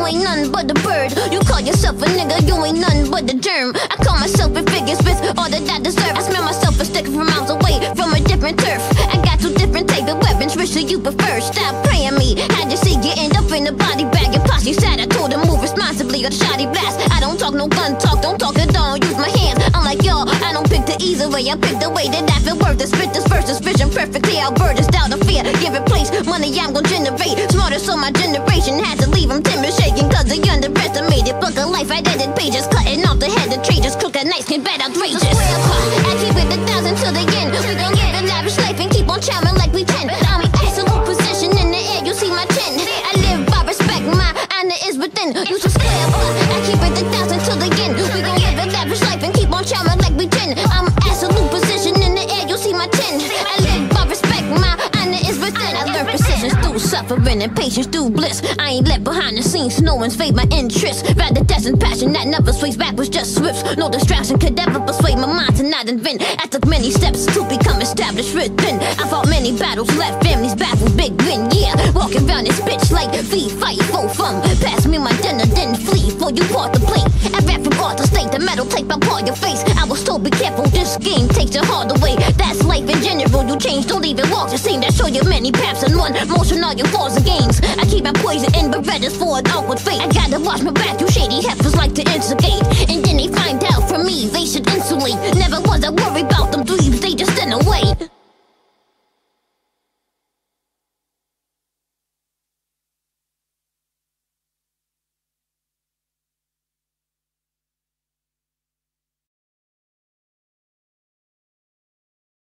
ain't nothing but a bird. You call yourself a nigga, you ain't nothing but a germ. I call myself a figures with all that I deserve. I smell myself a stick from miles away from a different turf. I got two different type of weapons, which do you prefer? Stop praying me, had you see you end up in a body bag. Your posse said I told her move responsibly or the shoddy blast. I don't talk no gun talk, don't talk at all, use my hands. I'm like y'all, I don't pick the easy way, I pick the way that I feel worth. To spit this verse, this vision perfectly. I'll burn this down to fear, give it place, money I'm gon' generate. Smarter so my generation had to leave them timid shaking, cause they underestimated. Book of life, I edited pages, cutting off the head of traitors. Crooked nights can bad outrageous. I keep it 1,000 till the end. We gon' live a lavish life and keep on chowing like we can. I'm in absolute position in the air, you see my chin. I live by respect, my honor is within. You should square up. I keep it 1,000 till the end. We gon' live a lavish life and keep on chowing like we can. I'm in absolute position in the air, you see my chin. I live by respect, my honor is within. I learned precision through suffering and patience through bliss. I ain't left behind the scenes, no one's fade my interest. Rather death and passion that never sways backwards, just swifts. No distraction could ever persuade my mind to not invent. I took many steps to become established within. I fought many battles, left families baffled, big win, yeah. Walking around this bitch like fee, fight, full fun. Pass me my dinner, then flee, for you part the plate. I rap from art to state, the metal tape upon your face. I was told be careful, this game takes your heart away. That's life in general, you change, don't even walk the same. That show you many paths in one motion, all your flaws and gains. I keep my poison in Berettas for an awkward fate. I gotta watch my back, you shady heifers like to instigate.